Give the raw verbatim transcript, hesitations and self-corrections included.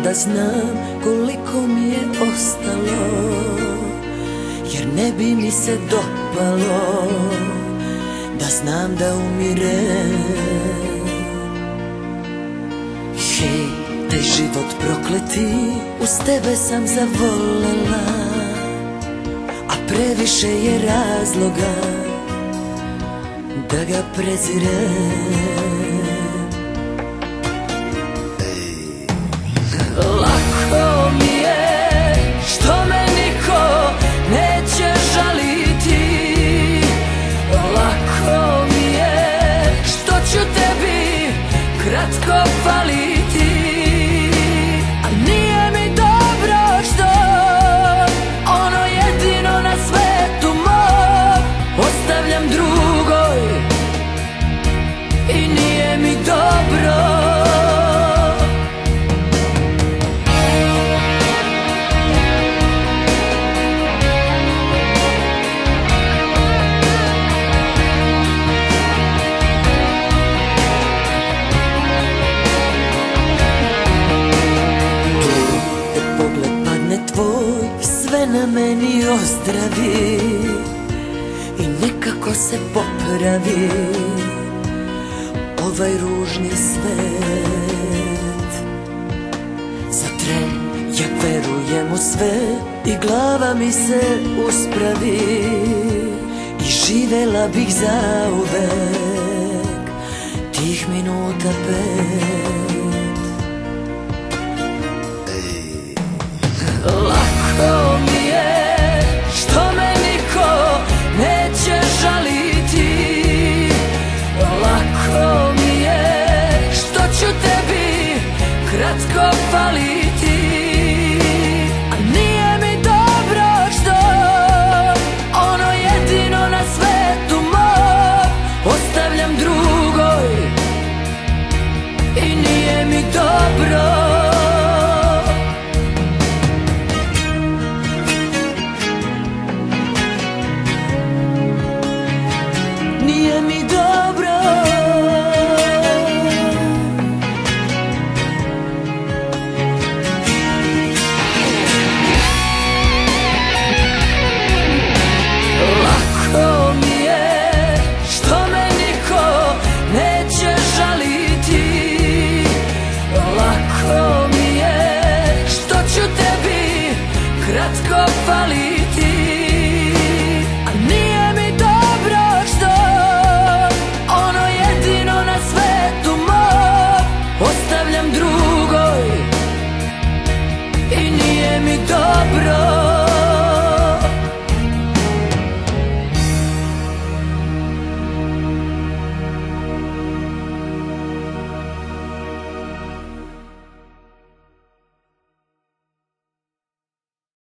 da znam koliko mi je ostalo, jer ne bi mi se dopalo da znam da umirem. Hej, taj život prokleti, uz tebe sam zavolela, a previše je razloga da ga prezirem. Lako mi je što me niko neće žaliti, lako mi je što ću tebi kratko faliti, a nije mi dobro što ono jedino na svetu mog ostavljam drugoj, i nije mi dobro. Sve na meni ozdravi i nekako se popravi ovaj ružni svet. Za tren ja verujem u sve i glava mi se uspravi, i živela bih zauvek tih minuta pet. Lako mi je što me niko neće žaliti, lako mi je što ću tebi kratko faliti,